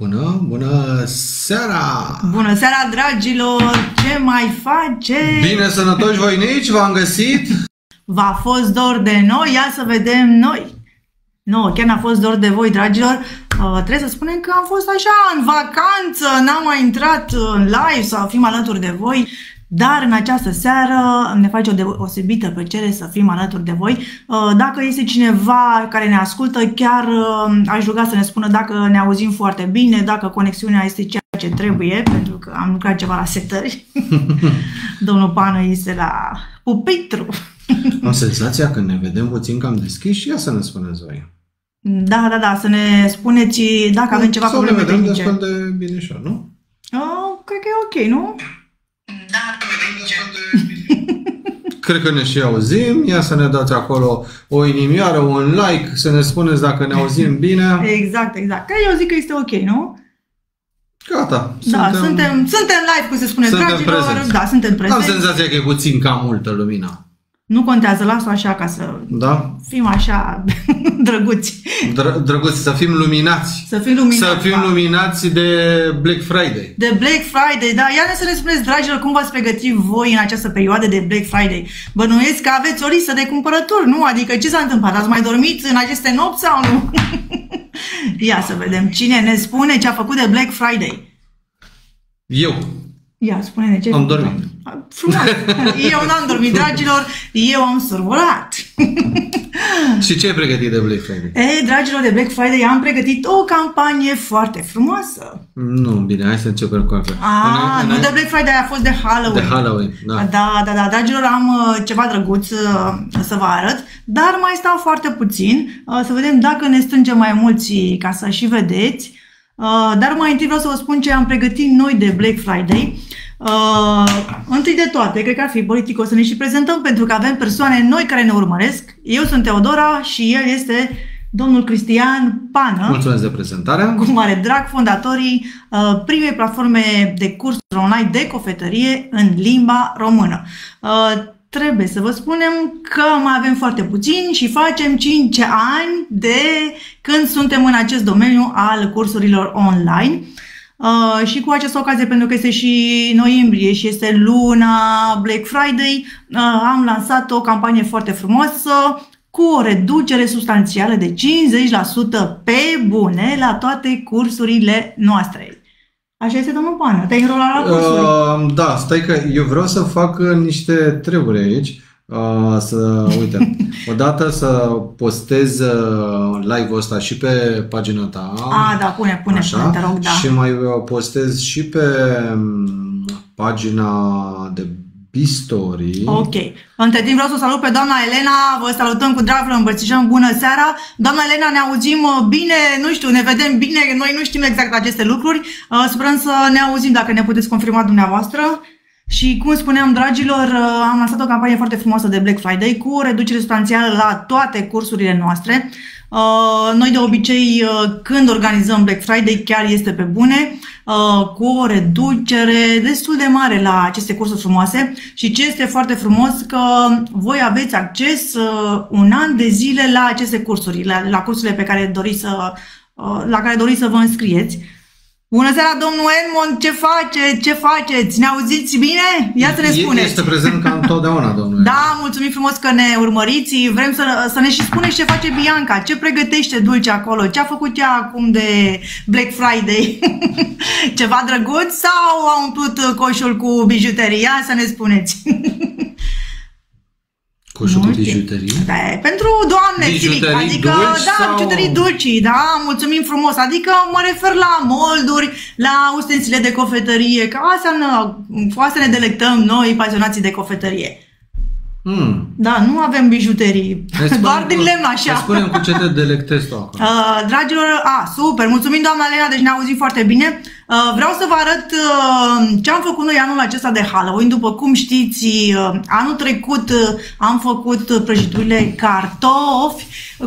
Bună seara! Bună seara, dragilor! Ce mai face? Bine, sănătoși voinici, v-am găsit! V-a fost dor de noi? Ia să vedem noi! Nu, chiar n-a fost dor de voi, dragilor. Trebuie să spunem că am fost așa în vacanță, n-am mai intrat în live să fim alături de voi. Dar în această seară ne face o deosebită plăcere să fim alături de voi. Dacă este cineva care ne ascultă, chiar aș ruga să ne spună dacă ne auzim foarte bine, dacă conexiunea este ceea ce trebuie, pentru că am lucrat ceva la setări. Domnul Pană este la pupitru. Am senzația că ne vedem puțin cam deschis și ia să ne spuneți voi. Da, să ne spuneți dacă avem ceva probleme tehnice. Sau ne vedem destul de binișor, nu? Cred că e ok, nu? Cred că ne și auzim. Ia să ne dați acolo o inimioară, un like, să ne spuneți dacă ne auzim bine. Exact. Că eu zic că este ok, nu? Gata. Suntem live, cum se spune, dragilor. Prezenți. Da, suntem prezenți. Am senzația că e puțin cam multă lumină. Nu contează, las-o așa ca să fim așa drăguți. Drăguți, să fim luminați. Să fim luminați. Să fim luminați de Black Friday. De Black Friday, da. Ia să ne spuneți, dragilor, cum v-ați pregătit voi în această perioadă de Black Friday. Bănuiesc că aveți o listă de cumpărături, nu? Adică ce s-a întâmplat? Ați mai dormit în aceste nopți sau nu? Ia să vedem cine ne spune ce a făcut de Black Friday. Eu. Ia, spune-ne ce. Am dormit. Frumos. Eu n-am dormit, dragilor. Eu am sărburat. Și ce ai pregătit de Black Friday? Dragilor, de Black Friday am pregătit o campanie foarte frumoasă. Nu, bine, hai să începem cu asta. Nu de Black Friday, a fost de Halloween. De Halloween, da. Da, dragilor, am ceva drăguț să vă arăt, dar mai stau foarte puțin, să vedem dacă ne strângem mai mulți ca să și vedeți. Dar mai întâi vreau să vă spun ce am pregătit noi de Black Friday. Întâi de toate, cred că ar fi politic să ne și prezentăm, pentru că avem persoane noi care ne urmăresc. Eu sunt Teodora și el este domnul Cristian Pană. Mulțumesc de prezentare. Cu mare drag, fondatorii primei platforme de cursuri online de cofetărie în limba română. Trebuie să vă spunem că mai avem foarte puțin și facem 5 ani de când suntem în acest domeniu al cursurilor online. Și cu această ocazie, pentru că este și noiembrie și este luna Black Friday, am lansat o campanie foarte frumoasă cu o reducere substanțială de 50% pe bune la toate cursurile noastre. Așa este, domnul Pană? Te-ai înrolat la cursuri? Da, stai că eu vreau să fac niște treburi aici. Uite, odată să postez live-ul ăsta și pe pagina ta. Da, pune, te rog, da. Și mai postez și pe pagina de Bistory. Ok. Între timp vreau să salut pe doamna Elena, vă salutăm cu drag, vă îmbrățișăm, bună seara. Doamna Elena, ne auzim bine, nu știu, ne vedem bine, noi nu știm exact aceste lucruri. Sperăm să ne auzim dacă ne puteți confirma dumneavoastră. Și cum spuneam, dragilor, am lansat o campanie foarte frumoasă de Black Friday cu o reducere substanțială la toate cursurile noastre. Noi de obicei, când organizăm Black Friday, chiar este pe bune, cu o reducere destul de mare la aceste cursuri frumoase. Și ce este foarte frumos, că voi aveți acces un an de zile la aceste cursuri, la cursurile pe care la care doriți să vă înscrieți. Bună seara, domnul Edmond, ce faceți? Ne auziți bine? Ia să ne spuneți. Este prezent ca întotdeauna, domnule. Da, mulțumim frumos că ne urmăriți. Vrem să ne și spuneți ce face Bianca, ce pregătește Dulce acolo, ce a făcut ea acum de Black Friday. Ceva drăguț sau a umplut coșul cu bijuterii? Ia să ne spuneți. Coșul cu bijuterii? Da, pentru doamne, adică, bijuterii dulci, da, mulțumim frumos, adică mă refer la molduri, la ustensile de cofetărie, că cu astea ne delectăm noi, pasionații de cofetărie. Da, nu avem bijuterii, doar din lemn așa. Spunem cu ce te delectezi tu acum. Dragilor, super, mulțumim doamna Elena, deci ne auzim foarte bine. Vreau să vă arăt ce am făcut noi anul acesta de Halloween. După cum știți, anul trecut am făcut prăjiturile cartofi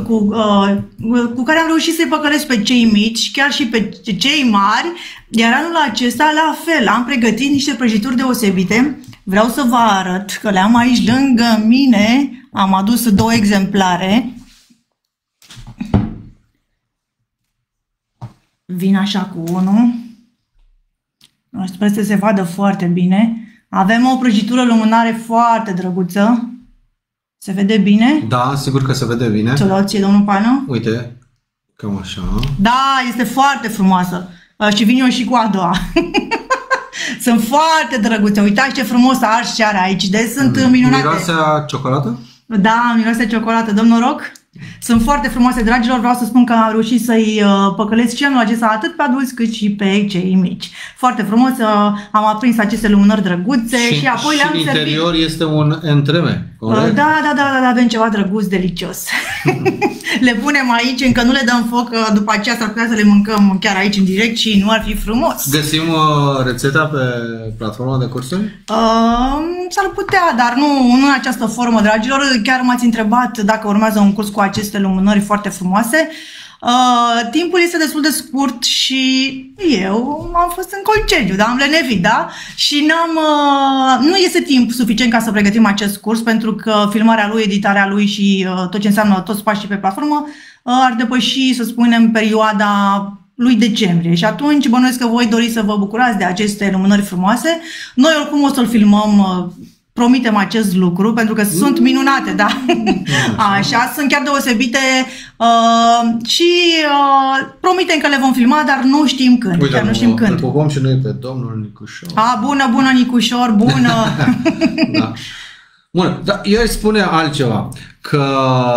cu care am reușit să-i păcălesc pe cei mici, chiar și pe cei mari. Iar anul acesta, la fel, am pregătit niște prăjituri deosebite. Vreau să vă arăt că le-am aici lângă mine. Am adus 2 exemplare. Vin așa cu unul. Sper să se vadă foarte bine. Avem o prăjitură lumânare foarte drăguță. Se vede bine? Da, sigur că se vede bine. Ce-o ție, domnul Pană? Uite, cam așa. Da, este foarte frumoasă. Și vin eu și cu a doua. Sunt foarte drăguțe. Uitați ce frumos ars ce are aici. Deci sunt minunate. Miroase a ciocolată? Da, miroase ciocolată. Dăm noroc? Sunt foarte frumoase, dragilor. Vreau să spun că am reușit să-i păcălesc și anul acesta atât pe adulți cât și pe cei mici. Foarte frumos. Am aprins aceste lumânări drăguțe și apoi le-am servit. Interior este un entreme, corect? Da, avem ceva drăguț, delicios. Le punem aici, încă nu le dăm foc, după aceea s-ar putea să le mâncăm chiar aici în direct și nu ar fi frumos. Găsim rețeta pe platforma de cursuri? S-ar putea, dar nu în această formă, dragilor. Chiar m-ați întrebat dacă urmează un curs cu aceste lumânări foarte frumoase. Timpul este destul de scurt și eu am fost în concediu, da? Am lenevit, da? Și nu este timp suficient ca să pregătim acest curs, pentru că filmarea lui, editarea lui și tot ce înseamnă toți pașii pe platformă ar depăși, să spunem, perioada lui decembrie. Și atunci bănuiesc că voi doriți să vă bucurați de aceste lumânări frumoase. Noi oricum o să-l filmăm. Promitem acest lucru, pentru că sunt minunate, da? Așa, sunt chiar deosebite și promitem că le vom filma, dar nu știm când. Uite, nu știm când. Îl pupăm și noi pe domnul Nicușor. Bună, Nicușor, bună! Da. Bun, dar eu îi spune altceva, că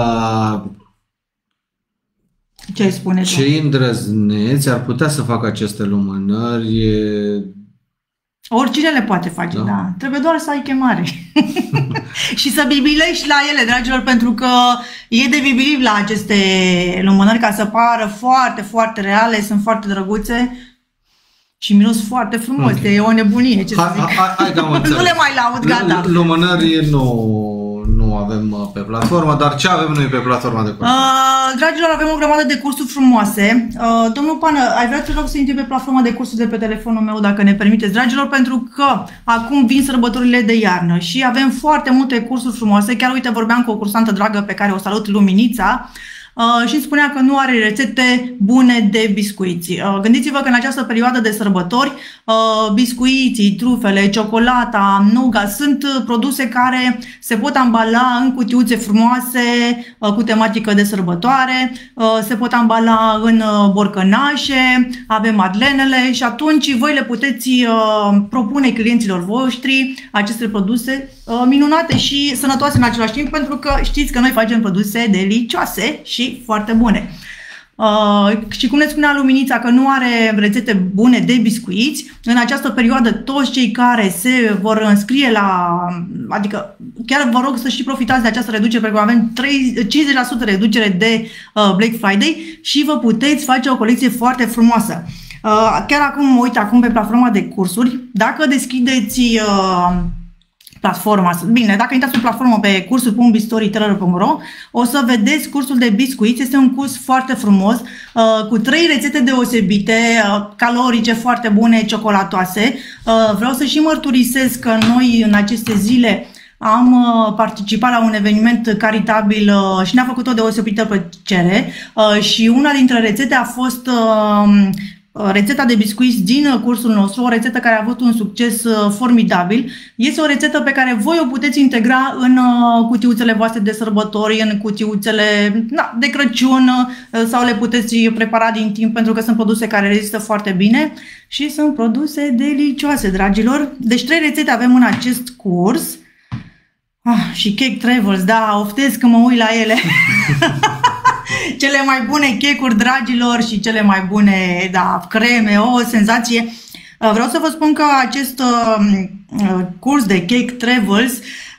ce îi spune tu? Cei îndrăzneți ar putea să facă aceste lumânări. Oricine le poate face, da. Trebuie doar să ai chemare. Și să bibilești la ele, dragilor, pentru că e de bibiliv la aceste lumânări ca să pară foarte, foarte reale, sunt foarte drăguțe și miros foarte frumos. Okay. E o nebunie, ce să zic. Hai, nu le mai laud, gata. Lumânări nu avem pe platformă, dar ce avem noi pe platforma de cursuri? Dragilor, avem o grămadă de cursuri frumoase. Domnul Pană, ai vrea să intri pe platforma de cursuri de pe telefonul meu, dacă ne permiteți, dragilor, pentru că acum vin sărbătorile de iarnă și avem foarte multe cursuri frumoase. Chiar, uite, vorbeam cu o cursantă dragă pe care o salut, Luminița, și îmi spunea că nu are rețete bune de biscuiți. Gândiți-vă că în această perioadă de sărbători, biscuiții, trufele, ciocolata, nuga sunt produse care se pot ambala în cutiuțe frumoase cu tematică de sărbătoare, se pot ambala în borcănașe, avem madlenele și atunci voi le puteți propune clienților voștri aceste produse minunate și sănătoase în același timp, pentru că știți că noi facem produse delicioase și foarte bune. Și cum ne spunea Luminița că nu are rețete bune de biscuiți, în această perioadă toți cei care se vor înscrie adică chiar vă rog să și profitați de această reducere, pentru că avem 50% reducere de Black Friday și vă puteți face o colecție foarte frumoasă. Chiar acum mă uit acum pe platforma de cursuri, dacă deschideți platforma. Bine, dacă intrați pe platformă pe cursuri.bistoryteller.ro o să vedeți cursul de biscuiți. Este un curs foarte frumos, cu 3 rețete deosebite, calorice, foarte bune, ciocolatoase. Vreau să și mărturisesc că noi în aceste zile am participat la un eveniment caritabil și ne-a făcut o deosebită plăcere și una dintre rețete a fost rețeta de biscuiți din cursul nostru, o rețetă care a avut un succes formidabil. Este o rețetă pe care voi o puteți integra în cutiuțele voastre de sărbători, în cutiuțele de Crăciun sau le puteți prepara din timp, pentru că sunt produse care rezistă foarte bine și sunt produse delicioase, dragilor. Deci 3 rețete avem în acest curs. Și Cake Travels, da, oftez că mă uit la ele. Cele mai bune cake-uri, dragilor, și cele mai bune, creme, o senzație. Vreau să vă spun că acest curs de Cake Travels,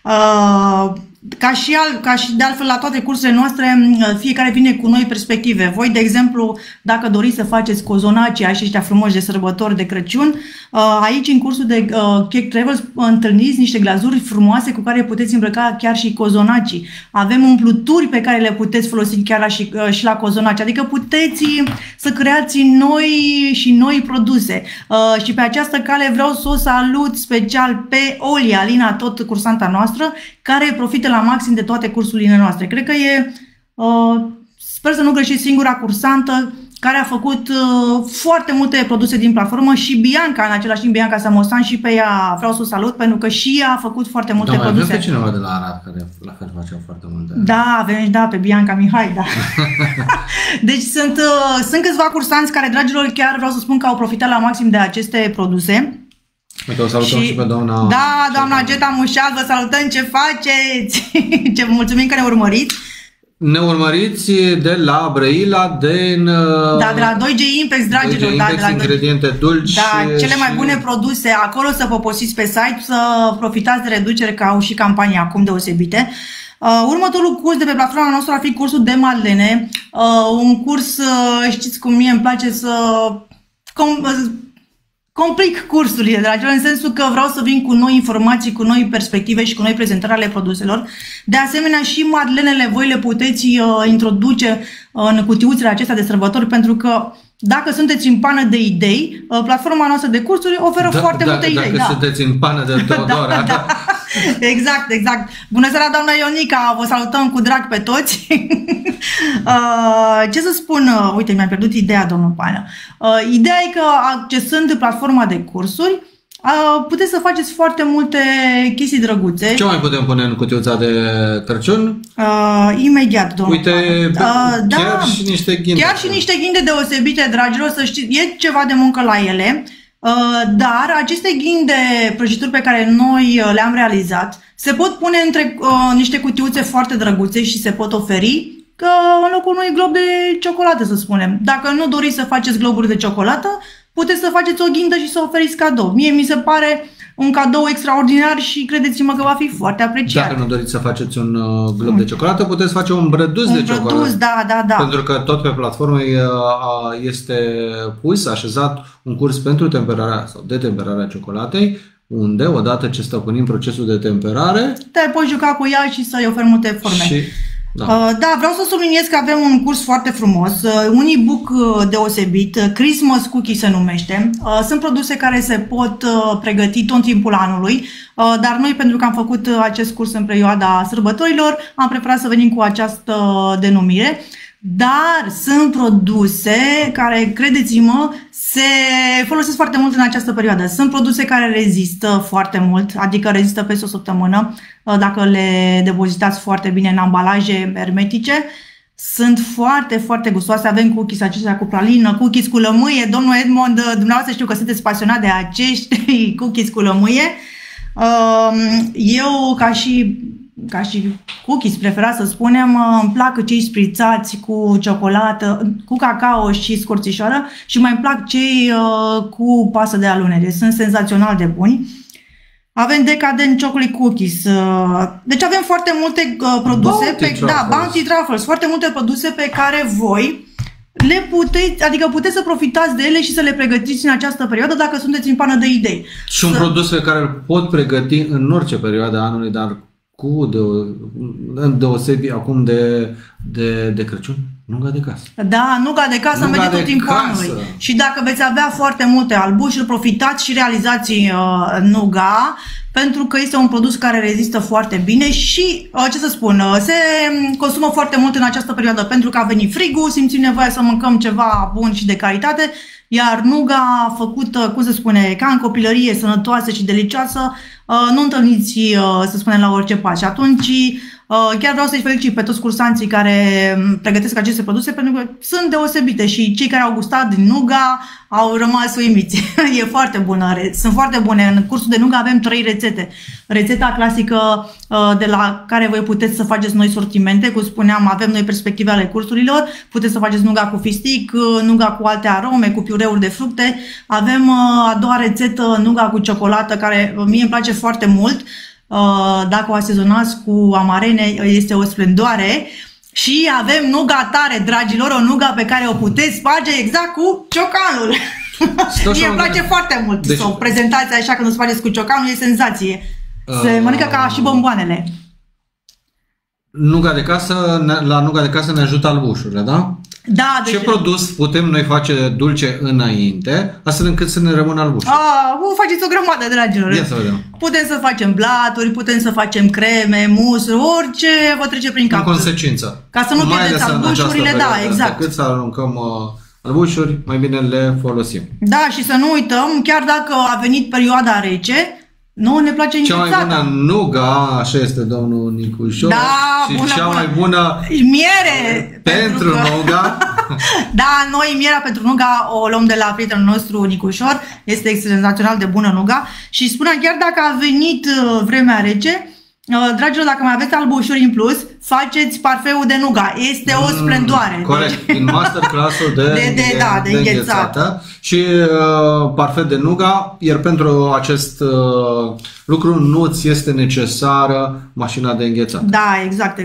ca și de altfel la toate cursurile noastre, fiecare vine cu noi perspective. Voi, de exemplu, dacă doriți să faceți cozonaci aceștia frumoși de sărbători de Crăciun, aici în cursul de Cake Travels întâlniți niște glazuri frumoase cu care puteți îmbrăca chiar și cozonacii. Avem umpluturi pe care le puteți folosi chiar și la cozonaci, adică puteți să creați noi produse. Și pe această cale vreau să o salut special pe Olia, Alina, tot cursanta noastră, care profită la maxim de toate cursurile noastre. Cred că e, sper să nu greșesc, singura cursantă care a făcut foarte multe produse din platformă, și Bianca, în același timp, Bianca Samostan, și pe ea vreau să o salut, pentru că și ea a făcut foarte multe produse. Avem pe cineva de la Arad care la fel face foarte multe. Da, avem, da, pe Bianca Mihai, da. Deci sunt câțiva cursanți care, dragilor, chiar vreau să spun că au profitat la maxim de aceste produse. Uite, o salutăm și pe doamna... Da, doamna Geta Mușal, vă salutăm, ce faceți? Ce mulțumim că ne urmăriți. Ne urmăriți de la Brăila, de la 2G Impex, dragilor. 2G Impex, la ingrediente dulci. Da, cele mai bune produse acolo, să poposiți pe site, să profitați de reducere, că au și campanii acum deosebite. Următorul curs de pe platforma noastră ar fi cursul de Madlene. Un curs, știți cum mie îmi place să complic cursurile, dragilor, în sensul că vreau să vin cu noi informații, cu noi perspective și cu noi prezentări ale produselor. De asemenea, și madlenele voi le puteți introduce în cutiuțele acestea de sărbători, pentru că dacă sunteți în pană de idei, platforma noastră de cursuri oferă foarte multe idei. Dacă sunteți în pană de Teodora. Da. Exact. Bună seara, doamna Ionica, vă salutăm cu drag pe toți. Ce să spun, uite, mi-am pierdut ideea, domnul Pană. Ideea e că accesând platforma de cursuri, puteți să faceți foarte multe chestii drăguțe. Ce mai putem pune în cutiuța de Crăciun? Imediat, domnul Uite, chiar și niște ghinde. Chiar și niște ghinde deosebite, dragilor, să știți, e ceva de muncă la ele. Dar aceste ghinde prăjituri pe care noi le-am realizat se pot pune între niște cutiuțe foarte drăguțe și se pot oferi că în locul unui glob de ciocolată, să spunem. Dacă nu doriți să faceți globuri de ciocolată, puteți să faceți o ghindă și să oferiți cadou. Mie mi se pare un cadou extraordinar și credeți-mă că va fi foarte apreciat. Dacă nu doriți să faceți un glob de ciocolată, puteți face un brăduț de ciocolată. Da. Pentru că tot pe platformă este pus, așezat un curs pentru temperarea sau de temperarea ciocolatei, unde, odată ce stăpânim procesul de temperare, te poți juca cu ea și să-i oferi multe forme. Da, vreau să subliniez că avem un curs foarte frumos, un e-book deosebit, Christmas Cookie se numește. Sunt produse care se pot pregăti tot timpul anului, dar noi, pentru că am făcut acest curs în perioada sărbătorilor, am preferat să venim cu această denumire. Dar sunt produse care, credeți-mă, se folosesc foarte mult în această perioadă. Sunt produse care rezistă foarte mult, adică rezistă peste o săptămână, dacă le depozitați foarte bine în ambalaje hermetice. Sunt foarte, foarte gustoase. Avem cookies acestea cu pralină, cookies cu lămâie. Domnul Edmond, dumneavoastră știu că sunteți pasionat de acești cookies cu lămâie. Eu, ca și cookies preferat, să spunem, îmi plac cei sprițați cu ciocolată, cu cacao și scorțișoară, și mai îmi plac cei cu pasă de alune. Deci sunt senzațional de buni. Avem Decadent Chocolate Cookies. Deci avem foarte multe produse, Bounty Truffles, foarte multe produse pe care voi le puteți, adică puteți să profitați de ele și să le pregătiți în această perioadă dacă sunteți în pană de idei. Sunt produse pe care îl pot pregăti în orice perioadă a anului, dar cu deosebi acum de Crăciun, nuga de casă. Da, nuga de casă merge tot timpul anului. Și dacă veți avea foarte multe albușuri, profitați și realizați nuga, pentru că este un produs care rezistă foarte bine și, ce să spun, se consumă foarte mult în această perioadă, pentru că a venit frigul, simțim nevoia să mâncăm ceva bun și de calitate, iar nuga făcută, cum se spune, ca în copilărie, sănătoasă și delicioasă, nu întâlniți, să spunem, la orice pas. Și atunci chiar vreau să-i felicit pe toți cursanții care pregătesc aceste produse, pentru că sunt deosebite și cei care au gustat din nuga au rămas uimiți. E foarte bună, sunt foarte bune. În cursul de nuga avem 3 rețete. Rețeta clasică de la care voi puteți să faceți noi sortimente, cum spuneam, avem noi perspective ale cursurilor, puteți să faceți nuga cu fistic, nuga cu alte arome, cu piureuri de fructe. Avem a doua rețetă, nuga cu ciocolată, care mie îmi place foarte mult. Dacă o asezonați cu amarene, este o splendoare. Și avem nuga tare, dragilor, o nuga pe care o puteți face exact cu ciocanul. Mie îmi place foarte mult să o prezentați așa când o faceți cu ciocanul, e senzație. Se mănâncă ca și bomboanele. Nuga de casă, la nuga de casă ne ajută albușurile, da? Da, ce produs putem noi face dulce înainte, astfel încât să ne rămână albușuri? Faceți o grămadă, dragilor. Ia să vedem. Putem să facem blaturi, putem să facem creme, musuri, orice vă trece prin cap. În consecință. Ca să nu pierdeți albușurile, da, exact. Decât să aruncăm albușuri, mai bine le folosim. Da, și să nu uităm, chiar dacă a venit perioada rece, nouă ne place înghețata. Cea mai bună nuga, așa este domnul Nicușor, da, și bună, cea bună. mai bună miere pentru nuga. Da, noi mierea pentru nuga o luăm de la prietenul nostru Nicușor, este excepțional de bună nuga și spuneam, chiar dacă a venit vremea rece, dragilor, dacă mai aveți albușuri în plus, faceți parfeul de nuga. Este o splendoare. Corect, din masterclass-ul de înghețată și parfum de nuga, iar pentru acest lucru nu ți este necesară mașina de înghețată. Da, exact.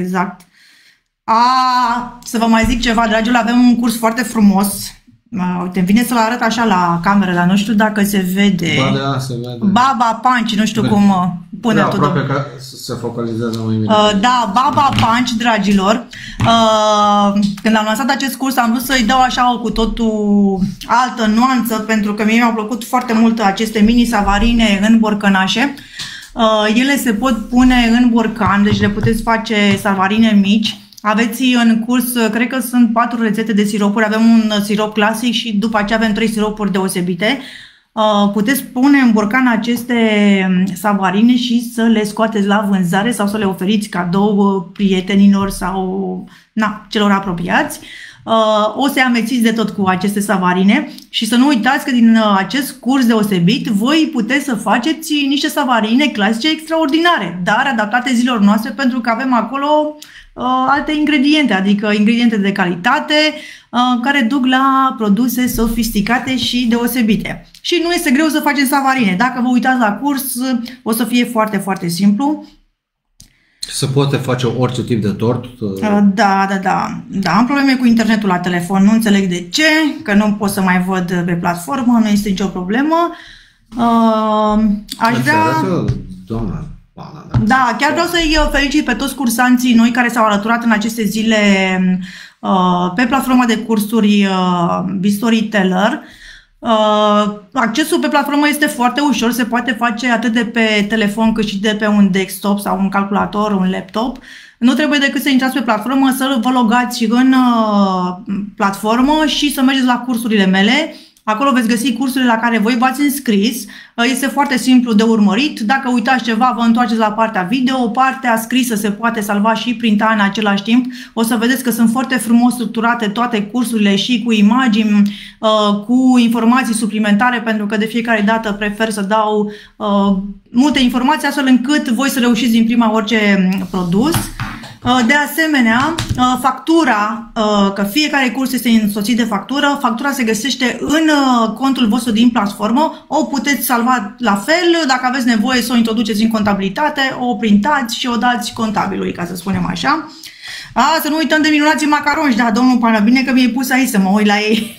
Să vă mai zic ceva, dragilor, avem un curs foarte frumos. Uite, vine să-l arăt așa la cameră, dar nu știu dacă se vede. Ba, da, se vede. Baba Punch, nu știu cum pune da, tot. aproape că se focalizează mai bine. Da, Baba Punch, dragilor. Când am lansat acest curs, am vrut să-i dau așa o cu totul altă nuanță, pentru că mie mi-au plăcut foarte mult aceste mini savarine în borcănașe. Ele se pot pune în borcan, deci le puteți face savarine mici. Aveți în curs, cred că sunt 4 rețete de siropuri, avem un sirop clasic și după aceea avem 3 siropuri deosebite. Puteți pune în borcan aceste savarine și să le scoateți la vânzare sau să le oferiți cadou prietenilor sau celor apropiați. O să-i amețiți de tot cu aceste savarine și să nu uitați că din acest curs deosebit voi puteți să faceți niște savarine clasice extraordinare, dar adaptate zilelor noastre, pentru că avem acolo alte ingrediente, adică ingrediente de calitate care duc la produse sofisticate și deosebite. Și nu este greu să facem savarine. Dacă vă uitați la curs, o să fie foarte, foarte simplu. Se poate face orice tip de tort? Da, am probleme cu internetul la telefon, nu înțeleg de ce, că nu pot să mai văd pe platformă, nu este nicio problemă. Aș vrea... Doamna. Da, chiar vreau să-i felicit pe toți cursanții noi care s-au alăturat în aceste zile pe platforma de cursuri Storyteller. Accesul pe platformă este foarte ușor, se poate face atât de pe telefon cât și de pe un desktop sau un calculator, un laptop. Nu trebuie decât să intrați pe platformă, să vă logați în platformă și să mergeți la cursurile mele. Acolo veți găsi cursurile la care voi v-ați înscris. Este foarte simplu de urmărit. Dacă uitați ceva, vă întoarceți la partea video. Partea scrisă se poate salva și printa în același timp. O să vedeți că sunt foarte frumos structurate toate cursurile și cu imagini, cu informații suplimentare, pentru că de fiecare dată prefer să dau multe informații astfel încât voi să reușiți din prima orice produs. De asemenea, factura, că fiecare curs este însoțit de factură, factura se găsește în contul vostru din platformă, o puteți salva la fel, dacă aveți nevoie să o introduceți în contabilitate, o printați și o dați contabilului, ca să spunem așa. Să nu uităm de minunații macaroni, da, domnul Pană, bine că mi-ai pus aici să mă uit la ei.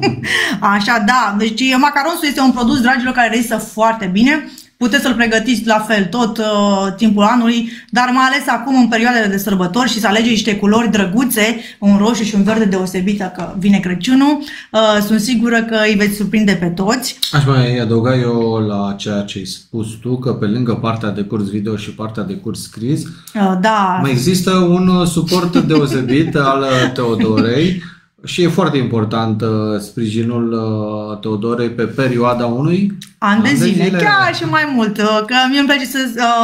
Așa, da, deci macaronsul este un produs, dragilor, care rezistă foarte bine. Puteți să-l pregătiți la fel tot timpul anului, dar mai ales acum în perioadele de sărbători și să alegeți niște culori drăguțe, un roșu și un verde deosebită, că vine Crăciunul. Sunt sigură că îi veți surprinde pe toți. Aș mai adăuga eu la ceea ce ai spus tu, că pe lângă partea de curs video și partea de curs scris, da, mai există un suport deosebit al Teodorei. Și e foarte important sprijinul Teodorei pe perioada unui an de zile, chiar și mai mult, că mie îmi place să...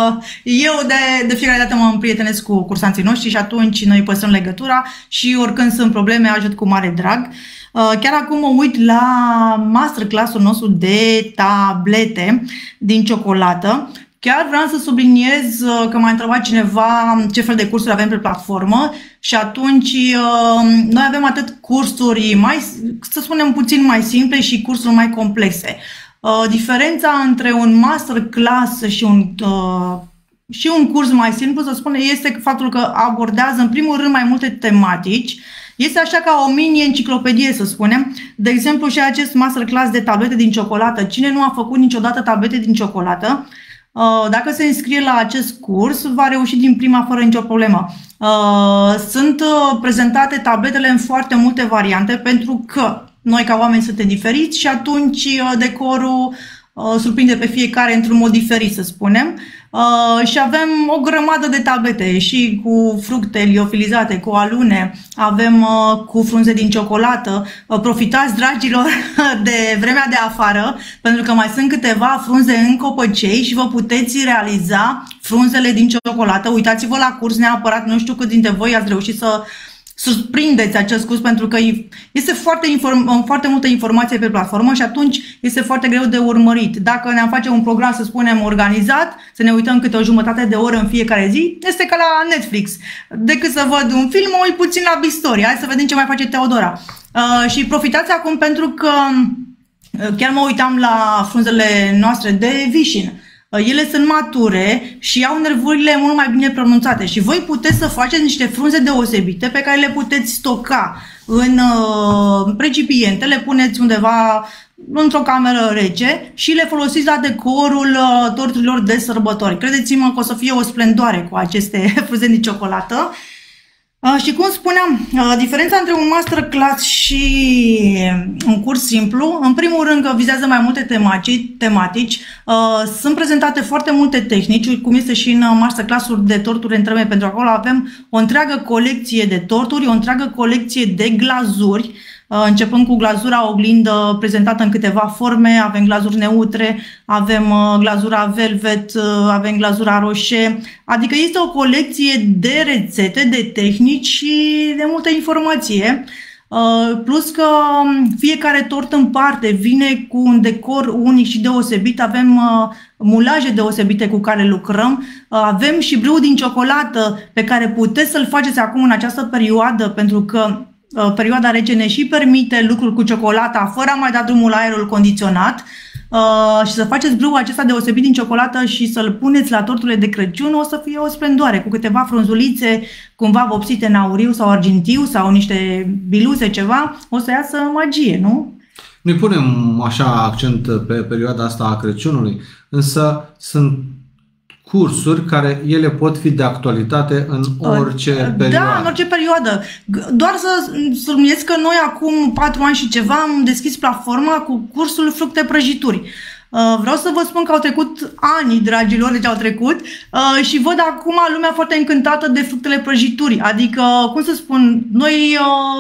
eu de fiecare dată mă împrietenesc cu cursanții noștri și atunci noi păstrăm legătura și oricând sunt probleme ajut cu mare drag. Chiar acum mă uit la masterclass-ul nostru de tablete din ciocolată. Chiar vreau să subliniez că m-a întrebat cineva ce fel de cursuri avem pe platformă și atunci noi avem atât cursuri mai, să spunem, puțin mai simple și cursuri mai complexe. Diferența între un masterclass și un curs mai simplu, să spunem, este faptul că abordează în primul rând mai multe tematici. Este așa ca o mini-enciclopedie, să spunem. De exemplu, și acest masterclass de tablete din ciocolată. Cine nu a făcut niciodată tablete din ciocolată, dacă se înscrie la acest curs, va reuși din prima fără nicio problemă. Sunt prezentate tabletele în foarte multe variante, pentru că noi ca oameni suntem diferiți și atunci decorul surprinde pe fiecare într-un mod diferit, să spunem. Și avem o grămadă de tablete și cu fructe liofilizate, cu alune, avem cu frunze din ciocolată. Profitați, dragilor, de vremea de afară, pentru că mai sunt câteva frunze în copăcei și vă puteți realiza frunzele din ciocolată. Uitați-vă la curs neapărat, nu știu cât dintre voi ați reușit să surprindeți acest curs, pentru că este foarte multă informație pe platformă și atunci este foarte greu de urmărit. Dacă ne-am face un program, să spunem, organizat, să ne uităm câte o jumătate de oră în fiecare zi, este ca la Netflix. Decât să văd un film, mă uit puțin la Bistoria. Hai să vedem ce mai face Teodora. Și profitați acum, pentru că chiar mă uitam la frunzele noastre de vișin. Ele sunt mature și au nervurile mult mai bine pronunțate și voi puteți să faceți niște frunze deosebite pe care le puteți stoca în recipiente, le puneți undeva într-o cameră rece și le folosiți la decorul torturilor de sărbători. Credeți-mă că o să fie o splendoare cu aceste frunze din ciocolată. Și cum spuneam, diferența între un masterclass și un curs simplu, în primul rând că vizează mai multe tematici, sunt prezentate foarte multe tehnici, cum este și în masterclass-uri de torturi întreme, pentru că acolo avem o întreagă colecție de torturi, o întreagă colecție de glazuri, începând cu glazura oglindă prezentată în câteva forme, avem glazuri neutre, avem glazura velvet, avem glazura roșie, adică este o colecție de rețete, de tehnici și de multă informație. Plus că fiecare tort în parte vine cu un decor unic și deosebit, avem mulaje deosebite cu care lucrăm, avem și brâu din ciocolată pe care puteți să-l faceți acum în această perioadă, pentru că perioada rece ne și permite lucruri cu ciocolata fără a mai da drumul la aerul condiționat și să faceți brâul acesta deosebit din ciocolată și să-l puneți la torturile de Crăciun, o să fie o splendoare cu câteva frunzulițe cumva vopsite în auriu sau argintiu sau niște biluze, ceva, o să iasă magie, nu? Noi punem așa accent pe perioada asta a Crăciunului, însă sunt cursuri care ele pot fi de actualitate în orice perioadă. Da, în orice perioadă. Doar să subliniez că noi acum 4 ani și ceva am deschis platforma cu cursul fructe prăjituri. Vreau să vă spun că au trecut ani, dragilor, deci au trecut și văd acum lumea foarte încântată de fructele prăjituri. Adică, cum să spun, noi...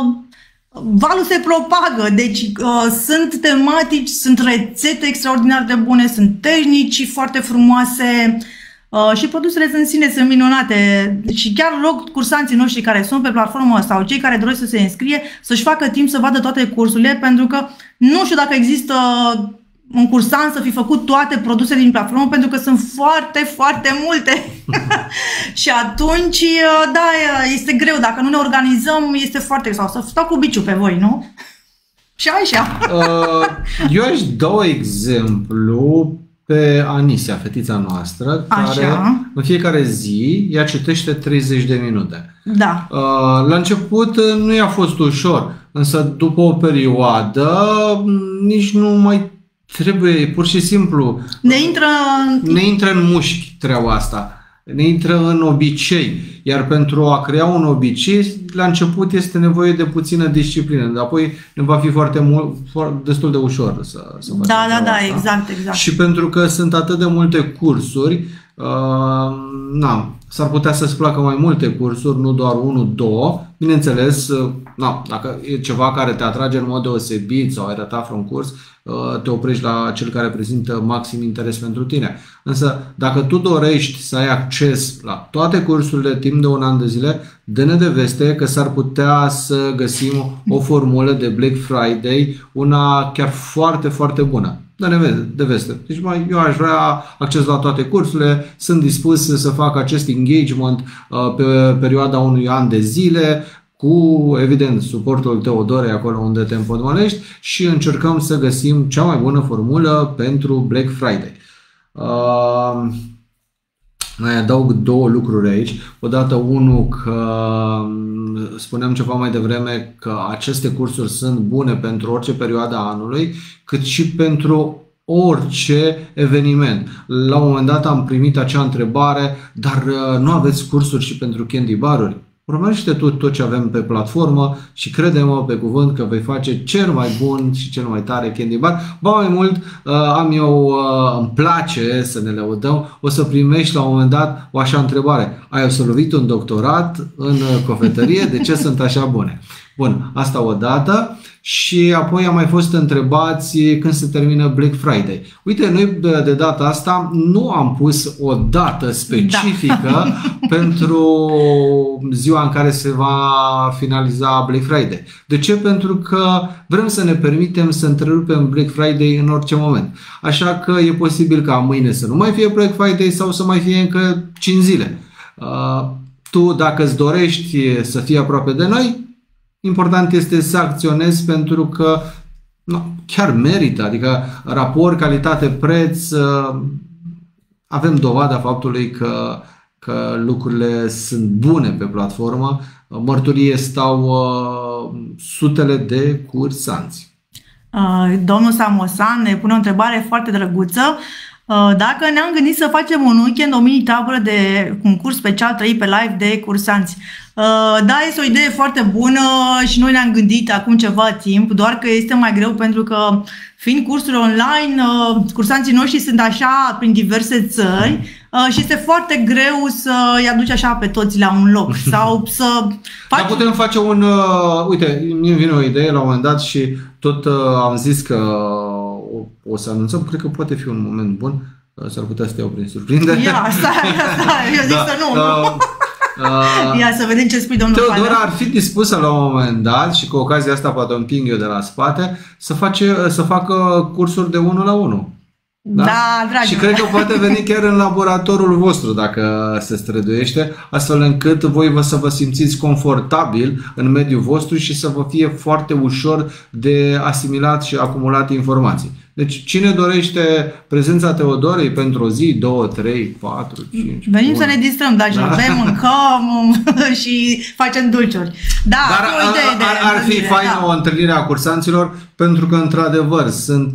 valul se propagă, deci sunt tematici, sunt rețete extraordinar de bune, sunt tehnici foarte frumoase și produsele în sine sunt minunate. Și chiar rog cursanții noștri care sunt pe platformă sau cei care doresc să se înscrie să-și facă timp să vadă toate cursurile, pentru că nu știu dacă există un cursant să fi făcut toate produsele din platformă, pentru că sunt foarte, foarte multe. Și atunci, da, este greu. Dacă nu ne organizăm, este foarte greu. Sau să stau cu biciu pe voi, nu? Și așa. Eu aș da un exemplu pe Anisia, fetița noastră, care în fiecare zi ea citește 30 de minute. Da. La început nu i-a fost ușor, însă după o perioadă nici nu mai trebuie, pur și simplu ne intră în mușchi treaba asta, ne intră în obicei, iar pentru a crea un obicei la început este nevoie de puțină disciplină, dar apoi ne va fi destul de ușor să facem da, exact. Și pentru că sunt atât de multe cursuri, s-ar putea să-ți placă mai multe cursuri, nu doar 1-2. Bineînțeles, dacă e ceva care te atrage în mod deosebit sau ai ratat vreun curs, te oprești la cel care prezintă maxim interes pentru tine. Însă, dacă tu dorești să ai acces la toate cursurile timp de un an de zile, dă-ne de veste că s-ar putea să găsim o formulă de Black Friday, una chiar foarte, foarte bună. Dă-ne de veste. Deci, eu aș vrea acces la toate cursurile, sunt dispus să fac acest engagement pe perioada unui an de zile, cu, evident, suportul Teodorei acolo unde te împotmolești și încercăm să găsim cea mai bună formulă pentru Black Friday. Mai adaug 2 lucruri aici. Odată, unul, că spuneam ceva mai devreme că aceste cursuri sunt bune pentru orice perioadă a anului, cât și pentru orice eveniment. La un moment dat am primit acea întrebare, dar nu aveți cursuri și pentru candy bar-uri? urmărește tot ce avem pe platformă și crede-mă pe cuvânt că vei face cel mai bun și cel mai tare candy bar. Ba mai mult, îmi place să ne lăudăm, o să primești la un moment dat o așa întrebare. Ai absolvit un doctorat în cofetărie, de ce sunt așa bune? Bun, asta odată. Și apoi am mai fost întrebați când se termină Black Friday. Uite, noi de data asta nu am pus o dată specifică pentru ziua în care se va finaliza Black Friday. De ce? Pentru că vrem să ne permitem să întrerupem Black Friday în orice moment. Așa că e posibil ca mâine să nu mai fie Black Friday sau să mai fie încă 5 zile. Tu, dacă îți dorești să fii aproape de noi, important este să acționezi pentru că chiar merită, adică raport calitate-preț, avem dovada faptului că lucrurile sunt bune pe platformă, mărturie stau sutele de cursanți. Domnul Samosan ne pune o întrebare foarte drăguță. Dacă ne-am gândit să facem un weekend, o mini-tabără de concurs special trăit pe live de cursanți. Da, este o idee foarte bună și noi ne-am gândit acum ceva timp, doar că este mai greu pentru că, fiind cursuri online, cursanții noștri sunt așa prin diverse țări și este foarte greu să-i aduci așa pe toți la un loc sau să faci... Dar putem face un... Uite, mi-mi vine o idee la un moment dat și tot am zis că o să anunțăm, cred că poate fi un moment bun, s-ar putea să te iau prin surprindere. Ia, stai, eu zic să nu. Ia să vedem ce spui, domnul Teodora ar fi dispusă la un moment dat și cu ocazia asta poate o împing eu de la spate să facă cursuri de 1 la 1. Da? Da, dragi. Și cred că poate veni chiar în laboratorul vostru dacă se străduiește, astfel încât voi să vă simțiți confortabil în mediul vostru și să vă fie foarte ușor de asimilat și acumulat informații. Deci cine dorește prezența Teodorei pentru o zi, 2, 3, 4, 5... Venim să ne distrăm, dar bem, mâncăm și facem dulciuri. Da, dar ar fi faină o întâlnire a cursanților, pentru că într-adevăr sunt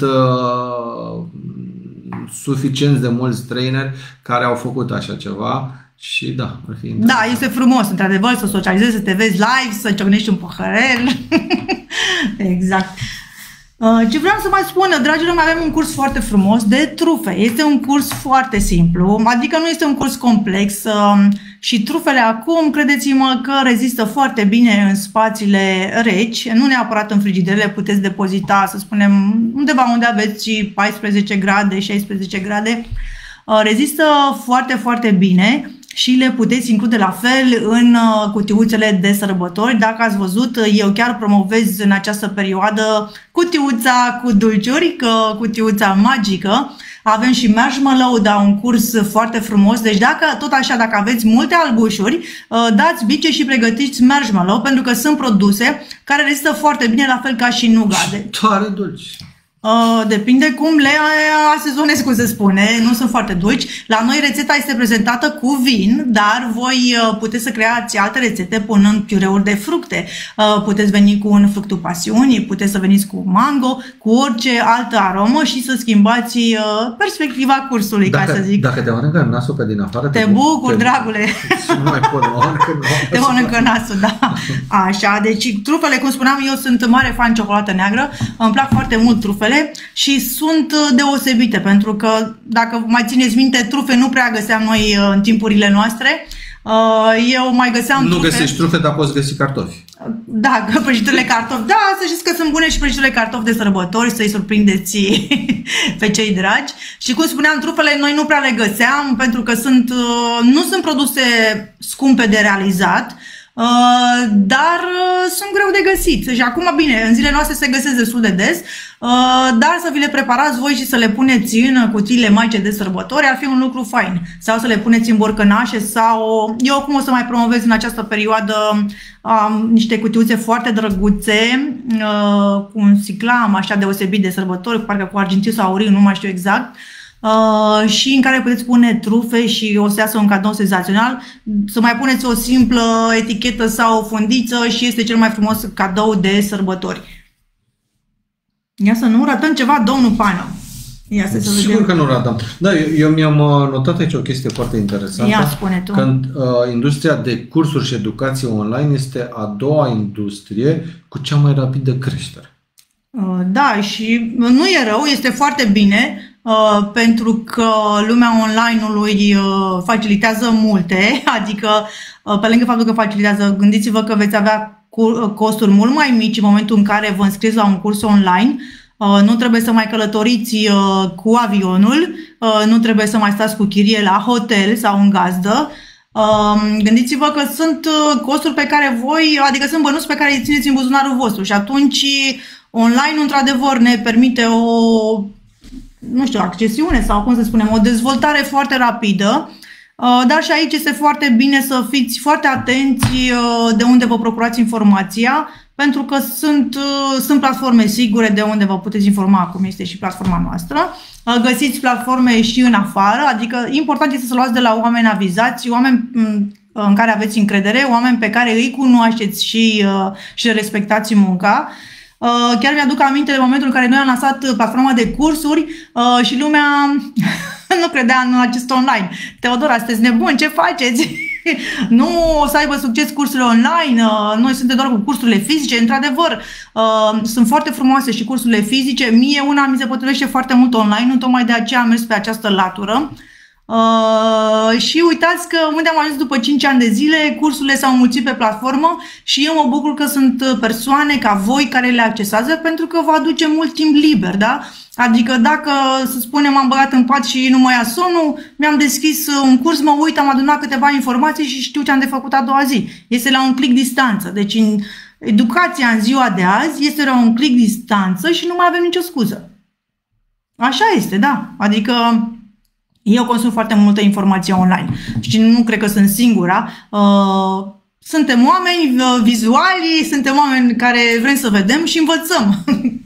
suficienți de mulți traineri care au făcut așa ceva și da, ar fi interesant. Da, este frumos, într-adevăr, să socializezi, să te vezi live, să ciocnești un păhărel. Exact. Ce vreau să mai spun, dragilor, mai avem un curs foarte frumos de trufe. Este un curs foarte simplu, adică nu este un curs complex și trufele acum, credeți-mă că rezistă foarte bine în spațiile reci, nu neapărat în frigidere, puteți depozita, să spunem, undeva unde aveți 14 grade, 16 grade. Rezistă foarte, foarte bine și le puteți include la fel în cutiuțele de sărbători. Dacă ați văzut, eu chiar promovez în această perioadă cutiuța cu dulciuri, cutiuța magică. Avem și marshmallow, da, un curs foarte frumos. Deci dacă aveți multe albușuri, dați bice și pregătiți marshmallow, pentru că sunt produse care rezistă foarte bine, la fel ca și nugade. Tare dulci. Depinde cum le asezonezi, cum se spune, nu sunt foarte dulci. La noi rețeta este prezentată cu vin, dar voi puteți să creați alte rețete punând piureuri de fructe. Puteți veni cu un fructul pasiunii, puteți să veniți cu mango, cu orice altă aromă și să schimbați perspectiva cursului, ca să zic. Dacă te mănâncă nasul pe din afară, te bucur, dragule. Nu mai pot, te mănâncă nasul, da. Așa, deci trufele, cum spuneam, eu sunt mare fan ciocolată neagră, îmi plac foarte mult trufele și sunt deosebite, pentru că, dacă mai țineți minte, trufe nu prea găseam noi în timpurile noastre. Eu mai găseam Nu găsești trufe, dar poți găsi cartofi. Da, prăjiturile cartofi. Da, să știți că sunt bune și prăjiturile cartofi de sărbători, să-i surprindeți pe cei dragi. Și cum spuneam, trufele noi nu prea le găseam, pentru că nu sunt produse scumpe de realizat, dar sunt greu de găsit. Și acum, bine, în zilele noastre se găsesc destul de des, dar să vi le preparați voi și să le puneți în cutiile magice de sărbători ar fi un lucru fain. Sau să le puneți în borcănașe sau... Eu acum o să mai promovez în această perioadă niște cutiuțe foarte drăguțe, cu un siclam așa deosebit de sărbători, parcă cu argintiu sau auriu, nu mai știu exact, și în care puteți pune trufe și o să iasă un cadou senzațional. Să mai puneți o simplă etichetă sau o fundiță și este cel mai frumos cadou de sărbători. Ia să nu ratăm ceva, domnul Pană. Sigur că nu radăm. Da, eu mi-am notat aici o chestie foarte interesantă. Ia, spune tu. Că industria de cursuri și educație online este a doua industrie cu cea mai rapidă creștere. Da, și nu e rău, este foarte bine, pentru că lumea online-ului facilitează multe, adică pe lângă faptul că facilitează, gândiți-vă că veți avea costuri mult mai mici în momentul în care vă înscrieți la un curs online. Nu trebuie să mai călătoriți cu avionul, nu trebuie să mai stați cu chirie la hotel sau în gazdă. Gândiți-vă că sunt costuri pe care voi, adică sunt bănuți pe care îi țineți în buzunarul vostru și atunci online într-adevăr ne permite o, nu știu, accesiune sau cum să spunem, o dezvoltare foarte rapidă. Dar și aici este foarte bine să fiți foarte atenți de unde vă procurați informația, pentru că sunt platforme sigure de unde vă puteți informa, cum este și platforma noastră. Găsiți platforme și în afară, adică important este să luați de la oameni avizați, oameni în care aveți încredere, oameni pe care îi cunoașteți și respectați munca. Chiar mi-aduc aminte de momentul în care noi am lansat platforma de cursuri și lumea nu credea în acest online. Teodora, sunteți nebuni, ce faceți? Nu o să aibă succes cursurile online, noi suntem doar cu cursurile fizice. Într-adevăr, sunt foarte frumoase și cursurile fizice. Mie una mi se potrivește foarte mult online, nu tocmai de aceea am mers pe această latură. Și uitați că unde am ajuns după 5 ani de zile, cursurile s-au mulțit pe platformă și eu mă bucur că sunt persoane ca voi care le accesează, pentru că vă aduce mult timp liber, da? Adică dacă, să spunem, m-am băgat în pat și nu mă ia somnul, mi-am deschis un curs, mă uit, am adunat câteva informații și știu ce am de făcut a doua zi. Este la un click distanță. Deci în educația în ziua de azi este la un click distanță și nu mai avem nicio scuză. Așa este, da. Adică eu consum foarte multă informație online și nu cred că sunt singura. Suntem oameni vizuali, suntem oameni care vrem să vedem și învățăm.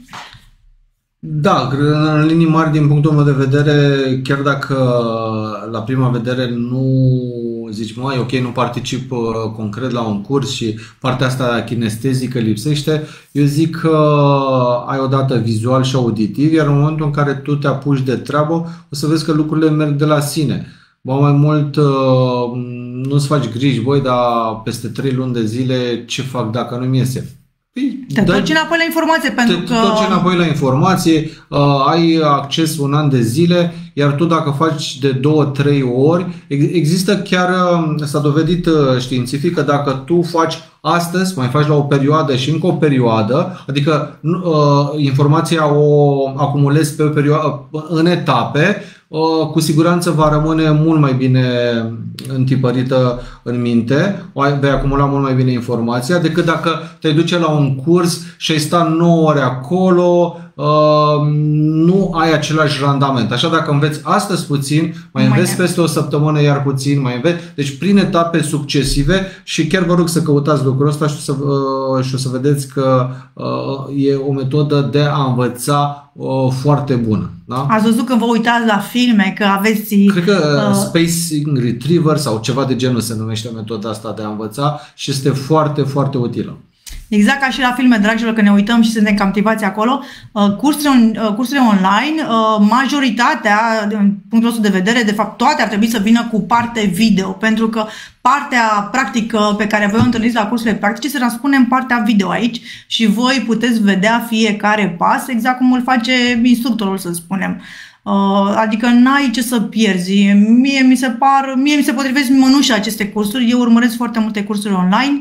Da, în linii mari, din punctul meu de vedere, chiar dacă la prima vedere nu zici, măi, ok, nu particip concret la un curs și partea asta kinestezică lipsește, eu zic că ai odată vizual și auditiv, iar în momentul în care tu te apuci de treabă, o să vezi că lucrurile merg de la sine. Ba mai mult, nu-ți faci griji, băi, dar peste 3 luni de zile ce fac dacă nu-mi iese? Te întorci înapoi la informație, pentru că... Te întorci înapoi la informație, ai acces un an de zile, iar tu dacă faci de 2-3 ori, există chiar, s-a dovedit științific că dacă tu faci astăzi, mai faci la o perioadă și încă o perioadă, adică informația o acumulezi pe o perioadă, în etape, cu siguranță va rămâne mult mai bine întipărită în minte, vei acumula mult mai bine informația decât dacă te duce la un curs și ai sta 9 ore acolo, nu ai același randament. Așa, dacă înveți astăzi puțin, mai înveți peste o săptămână iar puțin, mai înveți, deci prin etape succesive, și chiar vă rog să căutați lucrul ăsta și o să vedeți că e o metodă de a învăța foarte bună. Da? Ați văzut când vă uitați la filme că aveți... Cred că Spacing Retriever sau ceva de genul se numește metoda asta de a învăța și este foarte, foarte utilă. Exact ca și la filme, dragilor, că ne uităm și suntem captivați acolo, cursurile online, majoritatea, din punctul nostru de vedere, de fapt toate ar trebui să vină cu parte video, pentru că partea practică pe care voi o întâlniți la cursurile practice se transpune în partea video aici și voi puteți vedea fiecare pas exact cum îl face instructorul, să spunem. Adică n-ai ce să pierzi. Mie mi se potrivesc mănușa aceste cursuri. Eu urmăresc foarte multe cursuri online.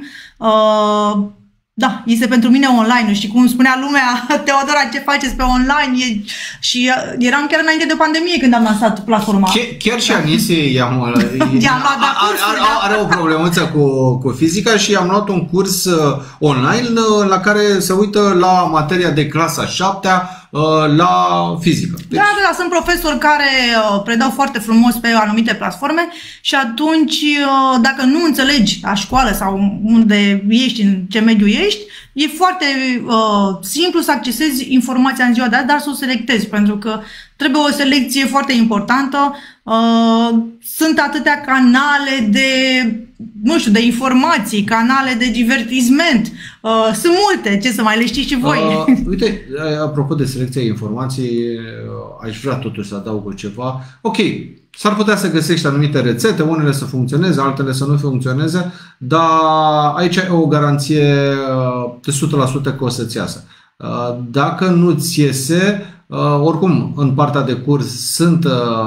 Da, este pentru mine online și cum spunea lumea, Teodora, ce faceți pe online? Și eram chiar înainte de pandemie când am lansat platforma. Chiar și Anisie are o problemuță cu fizica și am luat un curs online la care se uită la materia de clasa 7-a la fizică. Deci... Da, sunt profesori care predau foarte frumos pe anumite platforme și atunci dacă nu înțelegi la școală sau unde ești, în ce mediu ești, e foarte simplu să accesezi informația în ziua de azi, dar să o selectezi, pentru că trebuie o selecție foarte importantă. Sunt atâtea canale de nu știu, de informații, canale de divertisment. Sunt multe, ce să mai le știți și voi. Uite, apropo de selecția informației, aș vrea totuși să adaug ceva. Ok, s-ar putea să găsești anumite rețete, unele să funcționeze, altele să nu funcționeze, dar aici ai o garanție de 100% că o să-ți iasă. Dacă nu-ți iese, oricum în partea de curs sunt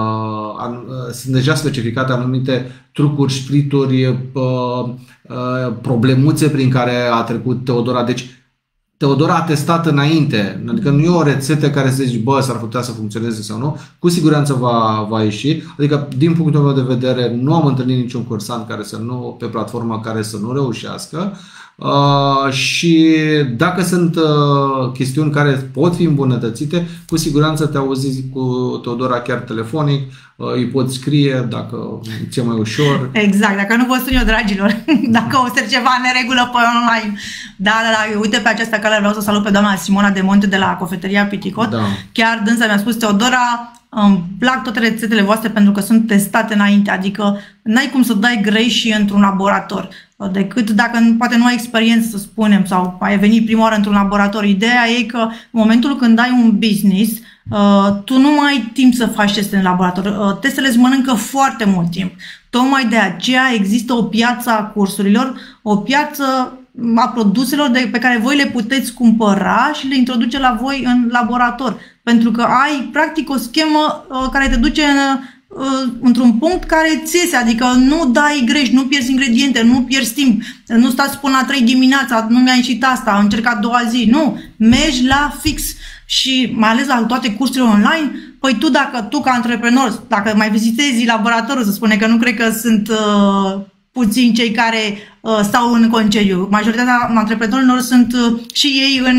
deja specificate anumite trucuri, șprituri, problemuțe prin care a trecut Teodora. Deci Teodora a testat înainte, adică nu e o rețetă care să zici, bă, s-ar putea să funcționeze sau nu, cu siguranță va ieși. Adică, din punctul meu de vedere, nu am întâlnit niciun cursant pe platforma care să nu reușească. Și dacă sunt chestiuni care pot fi îmbunătățite, cu siguranță te auzi cu Teodora chiar telefonic, îi poți scrie dacă ți-e mai ușor. Exact, dacă nu vă sun eu, dragilor, dacă o să ceva neregulă pe online. Da, uite, pe această cale vreau să salut pe doamna Simona de Monte de la Cofetăria Piticot. Da. Chiar dânsa mi-a spus, Teodora, îmi plac toate rețetele voastre pentru că sunt testate înainte, adică n-ai cum să dai greș într-un laborator, decât dacă poate nu ai experiență, să spunem, sau ai venit prima oară într-un laborator. Ideea e că în momentul când ai un business, tu nu mai ai timp să faci teste în laborator. Testele îți mănâncă foarte mult timp. Tocmai de aceea există o piață a cursurilor, o piață a produselor pe care voi le puteți cumpăra și le introduce la voi în laborator. Pentru că ai, practic, o schemă care te duce într-un punct care ți iese, adică nu dai greș, nu pierzi ingrediente, nu pierzi timp, nu stați până la 3 dimineața, nu mi-a ieșit asta, am încercat 2 zi, nu, mergi la fix. Și mai ales la toate cursurile online, păi tu ca antreprenor, dacă mai vizitezi laboratorul, să spune că nu cred că sunt puțini cei care stau în concediu. Majoritatea antreprenorilor sunt și ei în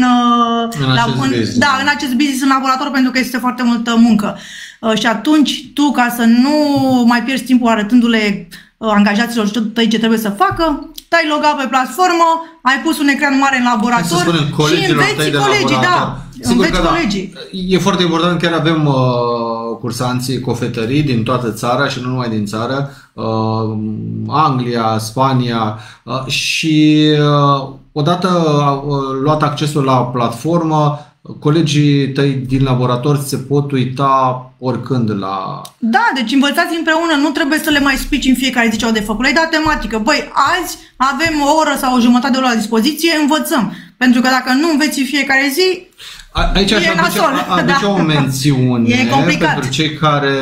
acest business, în laborator, pentru că este foarte multă muncă. Și atunci tu, ca să nu mai pierzi timpul arătându-le angajaților tăi ce trebuie să facă, te-ai logat pe platformă, ai pus un ecran mare în laborator și înveți colegii. Da, sigur că colegii. Da. E foarte important, chiar avem cursanții cofetării din toată țara și nu numai din țară, Anglia, Spania, și odată luat accesul la platformă, colegii tăi din laborator se pot uita oricând la... Da, deci învățați împreună, nu trebuie să le mai spici în fiecare zi ce au de făcut. Le-ai dat tematică. Băi, azi avem o oră sau o jumătate de oră la dispoziție, învățăm. Pentru că dacă nu înveți în fiecare zi, aici aș aduce o mențiune pentru cei care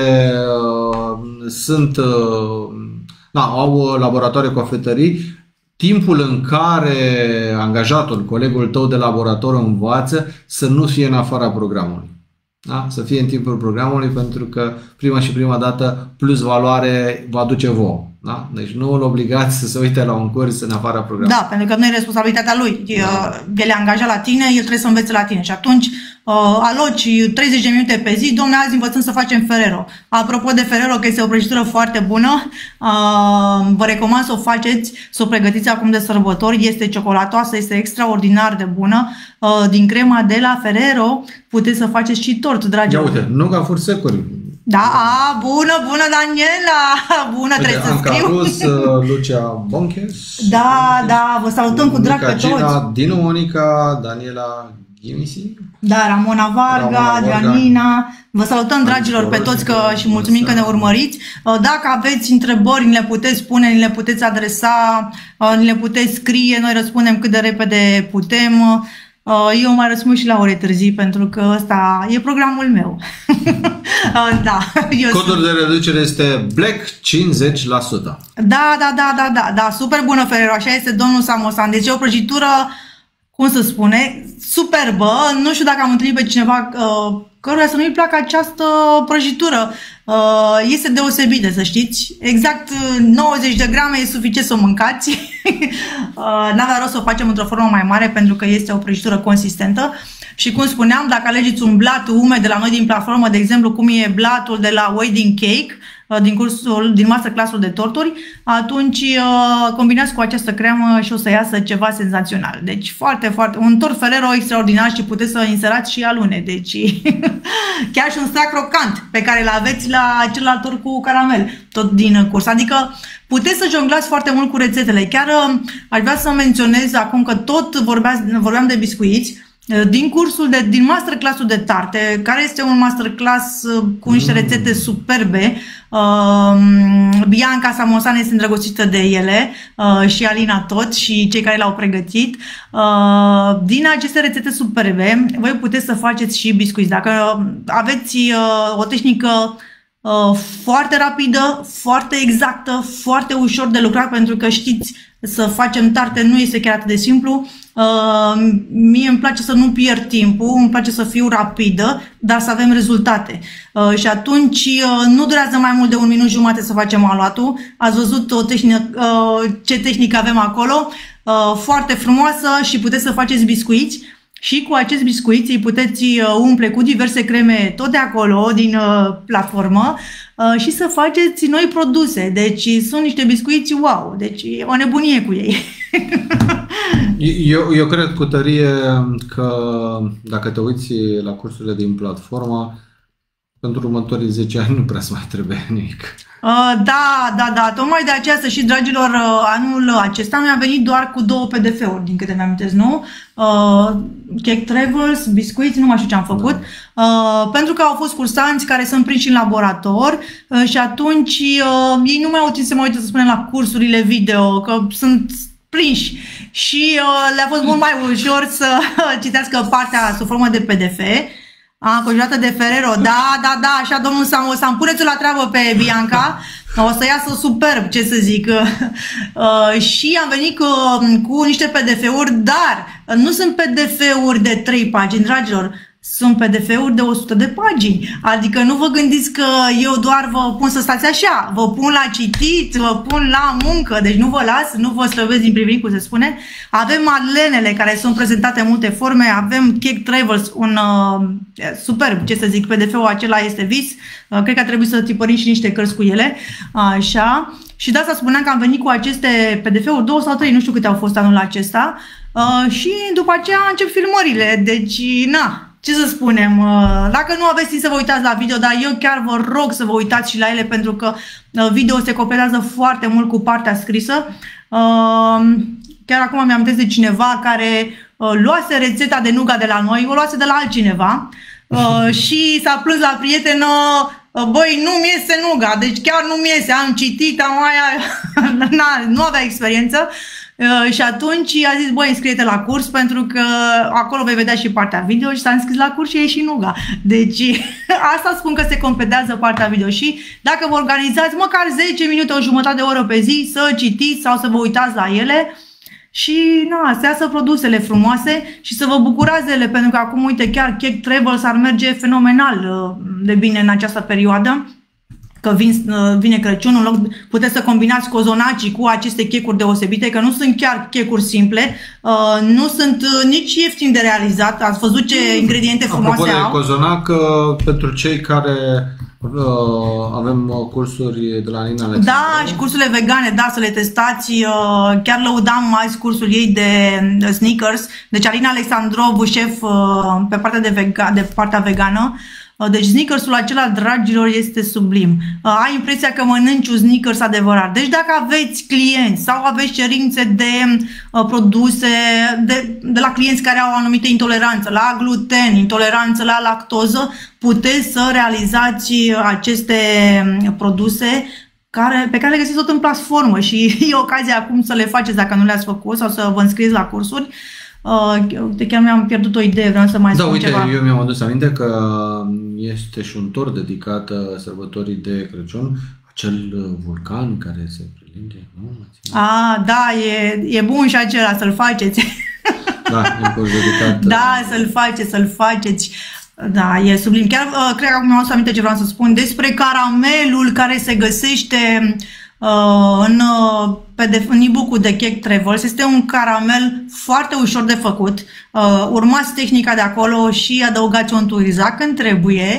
au laboratoare cofetării. Timpul în care angajatul, colegul tău de laborator învață, să nu fie în afara programului. Da? Să fie în timpul programului, pentru că prima dată plus valoare va aduce vouă. Da? Deci nu îl obligați să se uite la un curs în afara programului. Da, pentru că nu e responsabilitatea lui. El e angajat la tine, el trebuie să învețe la tine. Și atunci aloci 30 de minute pe zi. Dom'le, azi învățăm să facem Ferrero. Apropo de Ferrero, că este o prăjitură foarte bună, vă recomand să o faceți, să o pregătiți acum de sărbători. Este ciocolatoasă, este extraordinar de bună. Din crema de la Ferrero puteți să faceți și tort, dragilor. Ia uite, nuga fursecuri. Da, bună Daniela, bună, uite, trebuie să scriu. Carus, Lucia Bonches. Da, vă salutăm cu drag pe toți. Dinu Monica, Daniela Ghimisi. Da, Ramona Varga, Janina. Vă salutăm, dragilor, pe toți și mulțumim că ne urmăriți. Dacă aveți întrebări, ni le puteți spune, ni le puteți adresa, ni le puteți scrie, noi răspundem cât de repede putem. Eu mai răspund și la ore târzii, pentru că ăsta e programul meu. Da. Codul de reducere este Black 50%. Da, super bună, Ferrero, așa este, domnul Samosan. Deci e o prăjitură, cum să spune, superbă. Nu știu dacă am întâlnit pe cineva căruia să nu-i placă această prăjitură. Este deosebită, să știți. Exact 90 de grame e suficient să o mâncați. N-avea rost să o facem într-o formă mai mare, pentru că este o prăjitură consistentă. Și cum spuneam, dacă alegeți un blat umed de la noi din platformă, de exemplu cum e blatul de la Wedding Cake, din masterclass-ul de torturi, atunci combinați cu această cremă și o să iasă ceva senzațional. Deci un tort Ferrero extraordinar și puteți să inserați și alune. Deci chiar și un strac crocant pe care îl aveți la celălalt tort cu caramel, tot din curs. Adică puteți să jonglați foarte mult cu rețetele. Chiar aș vrea să menționez acum că tot vorbeam de biscuiți. Din masterclass-ul de tarte, care este un masterclass cu niște rețete superbe. Bianca Samosane este îndrăgostită de ele și Alina tot și cei care l-au pregătit. Din aceste rețete superbe, voi puteți să faceți și biscuiți. Dacă aveți o tehnică foarte rapidă, foarte exactă, foarte ușor de lucrat, pentru că știți, să facem tarte nu este chiar atât de simplu. Mie îmi place să nu pierd timpul, îmi place să fiu rapidă, dar să avem rezultate. Și atunci nu durează mai mult de 1 minut jumate să facem aluatul. Ați văzut ce tehnică avem acolo, foarte frumoasă, și puteți să faceți biscuiți. Și cu acești biscuiți îi puteți umple cu diverse creme tot de acolo, din platformă, și să faceți noi produse. Deci sunt niște biscuiți wow, deci e o nebunie cu ei. Eu cred cu tărie că dacă te uiți la cursurile din platformă, pentru următorii 10 ani nu prea să mai trebuie nimic. Da. Tocmai de aceea, să și dragilor, anul acesta mi-a venit doar cu 2 PDF-uri, din câte mi-am amintesc, nu? Cake Travels, biscuiți, nu mai știu ce am făcut. Pentru că au fost cursanți care sunt prinși în laborator și atunci ei nu mai au timp să mă uite, să spunem, la cursurile video, că sunt prinși. Și le-a fost mult mai ușor să citească partea sub formă de PDF. Congelată de Ferrero, da, așa, domnul Samosan, puneți-o la treabă pe Bianca, o să iasă superb, ce să zic. Și am venit cu niște PDF-uri, dar nu sunt PDF-uri de 3 pagini, dragilor, sunt PDF-uri de 100 de pagini. Adică nu vă gândiți că eu doar vă pun să stați așa, vă pun la citit, vă pun la muncă, deci nu vă las, nu vă slăvesc din priviri, cum se spune. Avem madlenele care sunt prezentate în multe forme, avem Cake Travels, un superb, ce să zic, PDF-ul acela este vis. Cred că ar trebui să tipărim și niște cărți cu ele, așa. Și de asta spuneam că am venit cu aceste PDF-uri, 2 sau 3, nu știu câte au fost anul acesta. Și după aceea încep filmările, deci na. Ce să spunem, dacă nu aveți timp să vă uitați la video, dar eu chiar vă rog să vă uitați și la ele, pentru că video se completează foarte mult cu partea scrisă. Chiar acum mi-am amintesc de cineva care luase rețeta de nuga de la noi, o luase de la altcineva și s-a plâns la prietenă, băi, nu-mi iese nuga, deci chiar nu-mi iese, am citit, nu avea experiență. Și atunci a zis, băi, înscrie-te la curs, pentru că acolo vei vedea și partea video, și s-a înscris la curs și e și nuga. Deci asta spun că se completează partea video. Și dacă vă organizați măcar 10 minute, o jumătate de oră pe zi să citiți sau să vă uitați la ele și să iasă produsele frumoase și să vă bucurați de ele, pentru că acum, uite, chiar Cake Travels ar merge fenomenal de bine în această perioadă. Că vine Crăciunul, în loc puteți să combinați cozonacii cu aceste checuri deosebite, că nu sunt chiar checuri simple, nu sunt nici ieftini de realizat. Ați văzut ce ingrediente frumoase au. Apropo de cozonac, pentru cei care avem cursuri de la Nina Alexandrov. Da, și cursurile vegane, da, să le testați. Chiar lăudam azi cursul ei de Snickers. Deci Alina Alexandrov, șef pe partea de partea vegană. Deci Snickersul acela, dragilor, este sublim. Ai impresia că mănânci un Snickers adevărat. Deci dacă aveți clienți sau aveți cerințe de produse de la clienți care au o anumită intoleranță la gluten, intoleranță la lactoză, puteți să realizați aceste produse pe care le găsiți tot în platformă și e ocazia acum să le faceți dacă nu le-ați făcut sau să vă înscrieți la cursuri. Chiar mi-am pierdut o idee, vreau să mai spun ceva. Eu mi-am adus aminte că este și un tort dedicat sărbătorii de Crăciun, acel vulcan care se prelinde, nu? Da, e bun și acela, să-l faceți. Da, e dedicat. Da, să-l faceți. Da, e sublim. Chiar cred că mi-am adus aminte ce vreau să spun despre caramelul care se găsește în e-book-ul de Cake Travels. Este un caramel foarte ușor de făcut. Urmați tehnica de acolo și adăugați o înturizac când trebuie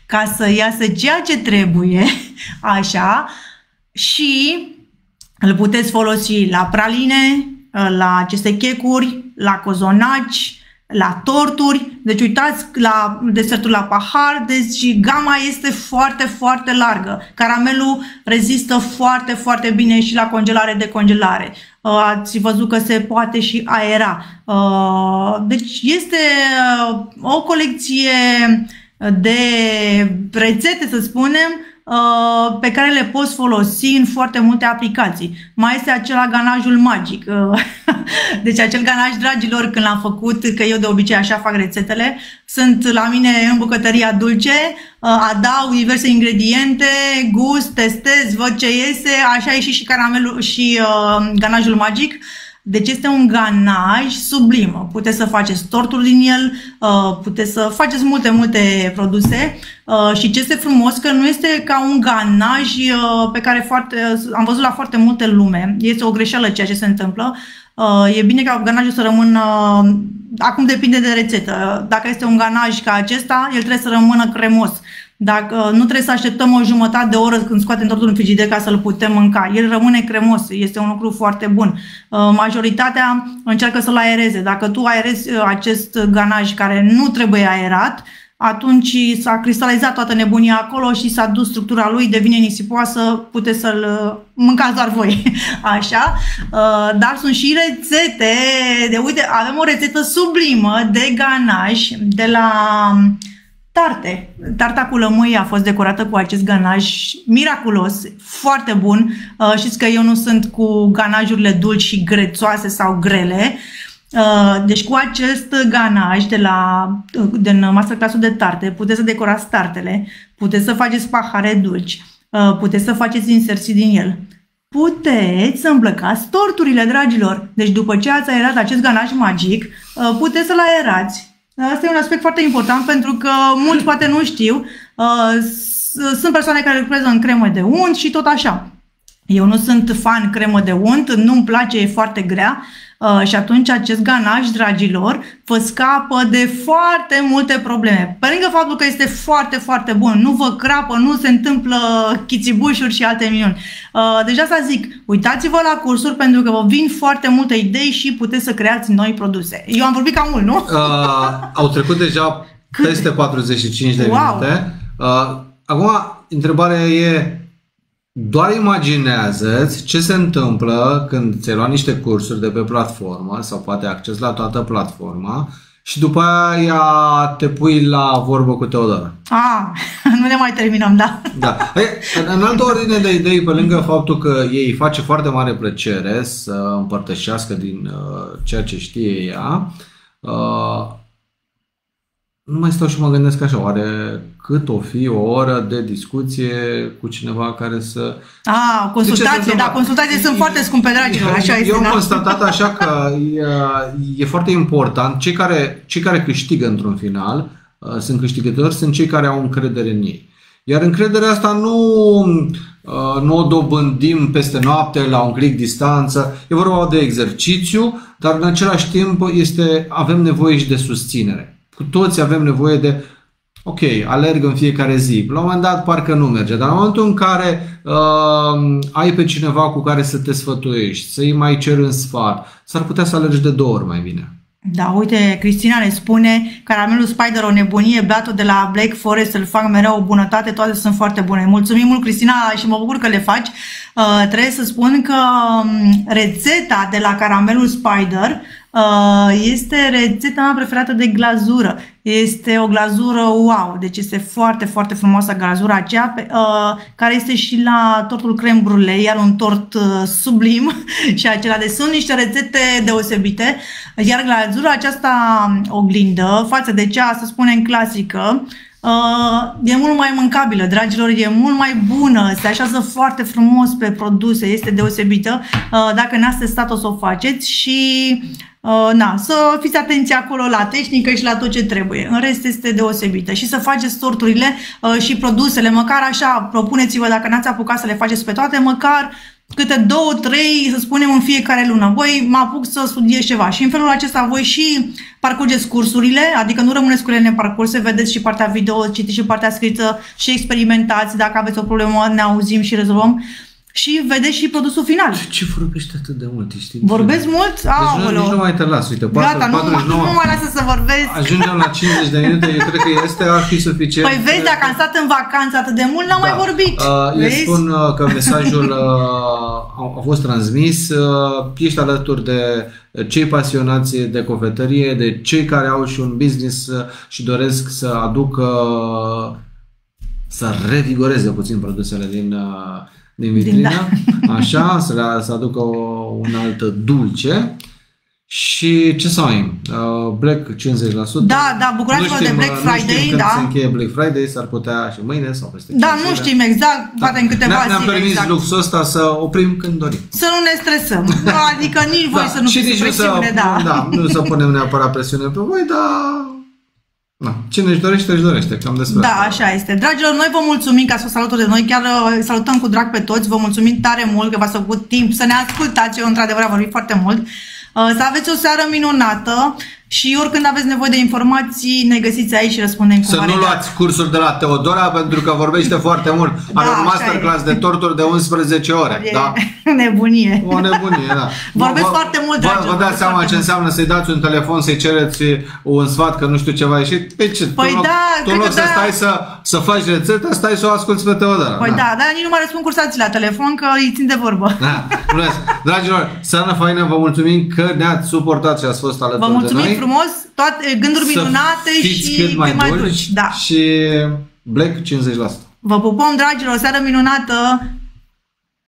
ca să iasă ceea ce trebuie, așa, și îl puteți folosi la praline, la aceste checuri, la cozonaci, la torturi, deci uitați la desertul la pahar, deci gama este foarte, foarte largă. Caramelul rezistă foarte, foarte bine și la congelare, decongelare. Ați văzut că se poate și aera. Deci este o colecție de rețete, să spunem, pe care le poți folosi în foarte multe aplicații. Mai este acela ganajul magic. Deci acel ganaj, dragilor, când l-am făcut, că eu de obicei așa fac rețetele, sunt la mine în bucătăria dulce, adaug diverse ingrediente, gust, testez, văd ce iese, așa ieși și caramelul și ganajul magic. Deci este un ganaj sublim. Puteți să faceți torturi din el, puteți să faceți multe, multe produse și ce este frumos că nu este ca un ganaj pe care am văzut la foarte multe lume. Este o greșeală ceea ce se întâmplă. E bine ca ganajul să rămână, acum depinde de rețetă. Dacă este un ganaj ca acesta, el trebuie să rămână cremos. Dacă nu trebuie să așteptăm o jumătate de oră când scoatem tortul în frigider ca să-l putem mânca. El rămâne cremos, este un lucru foarte bun. Majoritatea încearcă să-l aereze. Dacă tu aerezi acest ganaj care nu trebuie aerat, atunci s-a cristalizat toată nebunia acolo și s-a dus structura lui, devine nisipoasă, puteți să-l mâncați doar voi. Așa. Dar sunt și rețete, uite, avem o rețetă sublimă de ganaj de la tarte. Tarta cu lămâie a fost decorată cu acest ganaj miraculos, foarte bun. Știți că eu nu sunt cu ganajurile dulci și grețoase sau grele. Deci cu acest ganaj din masterclass-ul de tarte puteți să decorați tartele, puteți să faceți pahare dulci, puteți să faceți inserții din el. Puteți să îmblăcați torturile, dragilor. Deci după ce ați aerat acest ganaj magic, puteți să-l aerați. Asta e un aspect foarte important pentru că mulți poate nu știu. Sunt persoane care lucrează în cremă de unt și tot așa. Eu nu sunt fan cremă de unt, nu-mi place, e foarte grea. Și atunci acest ganaj, dragilor, vă scapă de foarte multe probleme. Pe lângă faptul că este foarte, foarte bun, nu vă crapă, nu se întâmplă chițibușuri și alte minuni. Deci asta zic, uitați-vă la cursuri pentru că vă vin foarte multe idei și puteți să creați noi produse. Eu am vorbit cam mult, nu? Au trecut deja peste 45 de minute. Acum, întrebarea e: doar imaginează-ți ce se întâmplă când ți-ai luat niște cursuri de pe platformă sau poate acces la toată platforma și după aia te pui la vorbă cu Teodora. Nu ne mai terminăm, da. Da. În altă ordine de idei, pe lângă faptul că ei face foarte mare plăcere să împărtășească din ceea ce știe ea, nu mai stau și mă gândesc așa, oare cât o fi o oră de discuție cu cineva care să... Consultație, da, consultații sunt foarte scumpe, dragilor, așa este. Eu am constatat așa că e foarte important, cei care câștigă într-un final, sunt câștigători, sunt cei care au încredere în ei. Iar încrederea asta nu o dobândim peste noapte, la un click distanță, e vorba de exercițiu, dar în același timp avem nevoie și de susținere. Cu toți avem nevoie de, ok, alerg în fiecare zi. La un moment dat parcă nu merge, dar în momentul în care ai pe cineva cu care să te sfătuiești, să-i mai ceri un sfat, s-ar putea să alergi de 2 ori mai bine. Da, uite, Cristina ne spune: caramelul Spider, o nebunie, beatul de la Black Forest, îl fac mereu, o bunătate, toate sunt foarte bune. Mulțumim mult, Cristina, și mă bucur că le faci. Trebuie să spun că rețeta de la caramelul Spider este rețeta mea preferată de glazură. Este o glazură wow, deci este foarte, foarte frumoasă glazura aceea, care este și la tortul creme brulee, iar un tort sublim și acela. Deci sunt niște rețete deosebite, iar glazura aceasta oglindă față de cea, să spunem, clasică, e mult mai mâncabilă, dragilor, e mult mai bună, se așează foarte frumos pe produse, este deosebită. Dacă n-ați testat, o să o faceți și să fiți atenți acolo la tehnică și la tot ce trebuie. În rest este deosebită. Și să faceți torturile și produsele, măcar așa, propuneți-vă, dacă n-ați apucat să le faceți pe toate, măcar câte 2-3, să spunem, în fiecare lună. Voi mă apuc să studiez ceva și în felul acesta voi și parcurgeți cursurile, adică nu rămâneți cu ele neparcurse, vedeți și partea video, citiți și partea scrisă și experimentați. Dacă aveți o problemă, ne auzim și rezolvăm. Și vedeți și produsul final. Ce vorbești atât de mult, știi? Vorbesc mult? Deci nici nu mai te las, uite, gata, 49, nu mă lasă să vorbesc. Ajungem la 50 de minute, eu cred că ar fi suficient. Păi vezi, dacă am stat în vacanță atât de mult, n-am mai vorbit. Eu spun că mesajul a fost transmis, ești alături de cei pasionați de cofetărie, de cei care au și un business și doresc să aducă, să revigoreze puțin produsele din vitrină, așa, să aducă un alt dulce. Și ce să mai Black 50%. Da, bucurați-vă de Black Friday, când se încheie Black Friday, s-ar putea și mâine sau peste 5 nu știm exact, poate în câteva zile. Ne-am permis luxul ăsta să oprim când dorim. Să nu ne stresăm, adică nici voi să nu fiți presiune, nu să punem neapărat presiune pe voi, dar cine își dorește, cam despre asta. Așa este. Dragilor, noi vă mulțumim că ați fost alături de noi, chiar salutăm cu drag pe toți, vă mulțumim tare mult că v-ați făcut timp să ne ascultați, eu într-adevăr am vorbit foarte mult. Să aveți o seară minunată și oricând aveți nevoie de informații, ne găsiți aici și răspundem cu Să nu luați cursuri de la Teodora pentru că vorbește foarte mult. Are un masterclass de torturi de 11 ore. Nebunie. O nebunie, da. Vorbesc foarte mult, dragilor. Vă dați seama ce înseamnă să-i dați un telefon, să-i cereți un sfat că nu știu ce va ieși? Tu nu să stai să faci rețeta, stai să o asculți pe Teodora. Păi dar nici nu mai răspund cursații la telefon că îi țin de vorbă. Dragilor, seara faină, vă mulțumim că ne-ați suportat și ați fost alături de noi. Vă mulțumim frumos, toate gânduri minunate și cât mai dulci. Și Black 50%. Vă pupăm, dragilor, o seară minunată!